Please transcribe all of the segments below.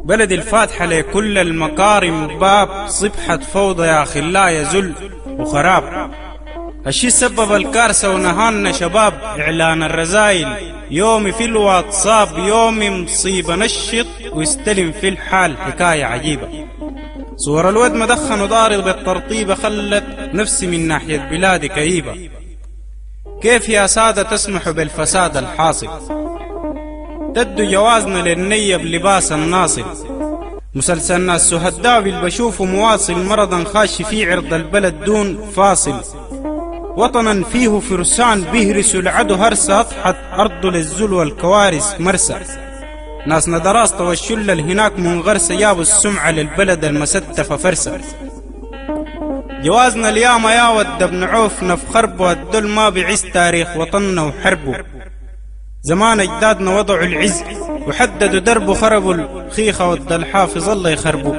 بلد الفاتحة لكل المكارم باب، صبحة فوضى يا خلا يزل وخراب. الشي سبب الكارثة ونهانا شباب، إعلان الرزايل يومي في الواتساب، يومي مصيبة نشط ويستلم في الحال، حكاية عجيبة. صور الود مدخن وضارب بالترطيبة خلت نفسي من ناحية بلادي كئيبة. كيف يا سادة تسمحوا بالفساد الحاصل؟ تدوا جوازنا للنية بلباس الناصل. مسلسلنا السهداوي اللي بشوفه مواصل، مرضا خاش في عرض البلد دون فاصل. وطنا فيه فرسان بيهرسوا العدو هرسة، أضحت أرضه للذل والكوارث مرسى. ناسنا دراسة والشلة الهناك منغرسة، جابوا السمعة للبلد المستفة فرسة. جوازنا الياما يا ود ابن عوف نف خربه، الدل ما بعيس تاريخ وطننا وحربه. زمان اجدادنا وضعوا العز وحددوا دربه، خربوا الخيخة والحافظ الله يخربوا.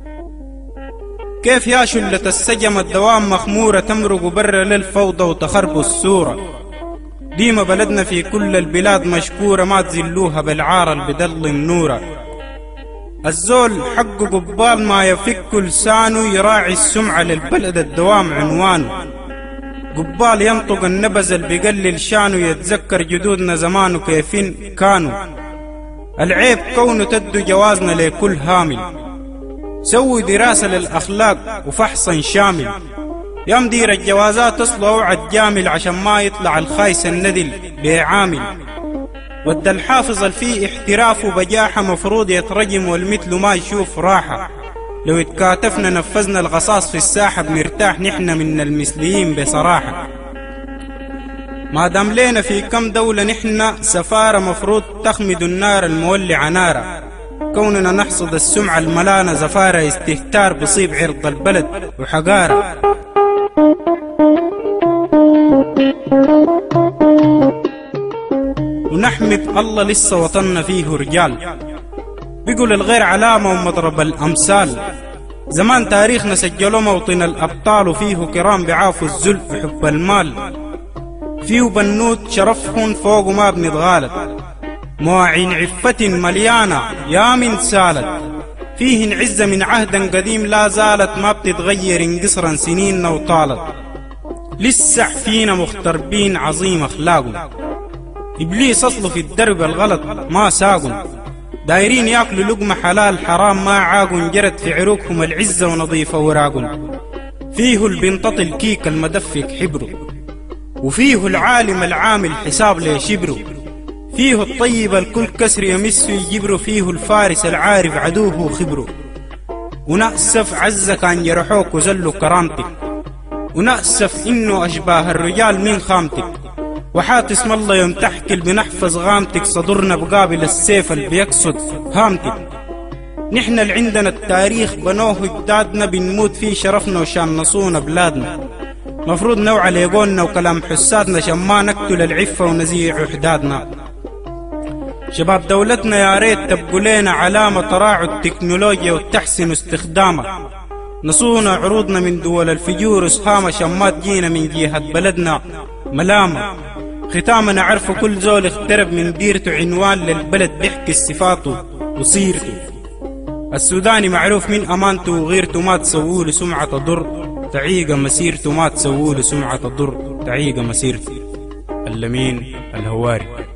كيف يا شلة السجم الدوام مخمورة، تمرق برا للفوضى وتخربوا السورة. ديما بلدنا في كل البلاد مشكورة، ما تزلوها بالعار اللي بدل منورة. الزول حق قبال ما يفك لسانه، يراعي السمعة للبلد الدوام عنوانه. قبال ينطق النبز اللي بيقلل شانه، يتذكر جدودنا زمانه كيفين كانوا. العيب كونه تدوا جوازنا لكل هامل، سوي دراسة للأخلاق وفحصا شامل. يا مدير الجوازات اصله اوعد جامل، عشان ما يطلع الخايس الندل بيعامل. ود الحافظ الفي احتراف وبجاحة، مفروض يترجم والمثل ما يشوف راحة. لو اتكاتفنا نفذنا الغصاص في الساحة، بنرتاح نحن من المثليين بصراحة. ما دام لينا في كم دولة نحن سفارة، مفروض تخمد النار المولعة نارا. كوننا نحصد السمعة الملانة زفارة، استهتار بصيب عرض البلد وحقارة. ونحمد الله لسه وطننا فيه رجال، بيقول الغير علامة ومضرب الأمثال. زمان تاريخنا سجلوا موطن الأبطال، وفيه كرام بعافوا الذل وحب المال. فيه بنوت شرفهن فوق ما بنتغالب، مواعين عفة مليانة يا من سالت. فيهن عزة من عهد قديم لا زالت، ما بتتغير انقصرا سنيننا وطالت. لسه فينا مختربين عظيم أخلاقهم، إبليس أصله في الدرب الغلط ما ساقن. دايرين ياكلوا لقمة حلال حرام ما عاقن، جرت في عروقهم العزة ونظيفة وراقن. فيه البنطط الكيك المدفك حبره، وفيه العالم العامل حساب ليشبره. فيه الطيب الكل كسر يمسه يجبره، فيه الفارس العارف عدوه خبره. ونأسف عزة كان جرحوك وزلوا كرامتك، ونأسف إنه أشباه الرجال من خامتك. وحات اسم الله يوم تحكي بنحفظ غامتك، صدرنا بقابل السيف اللي بيقصد هامتك. نحن اللي عندنا التاريخ بنوه اجدادنا، بنموت فيه شرفنا وشان نصونا بلادنا. مفروض نوع ليقولنا وكلام حسادنا، شان ما نقتل العفة ونزيع حدادنا. شباب دولتنا يا ريت تبقوا لنا علامة، تراعوا التكنولوجيا وتحسنوا استخدامها. نصونا عروضنا من دول الفجور وسهامة، شان ما تجينا من جهة بلدنا ملامة. ختامنا عرفوا كل زول اخترب من ديرته، عنوان للبلد بيحكي صفاته وسيرته. السوداني معروف من أمانته وغيرته، ما تسووله سمعة تضر تعيق مسيرته، ما تسووله سمعة تضر تعيق مسيرته. اللمين الهواري.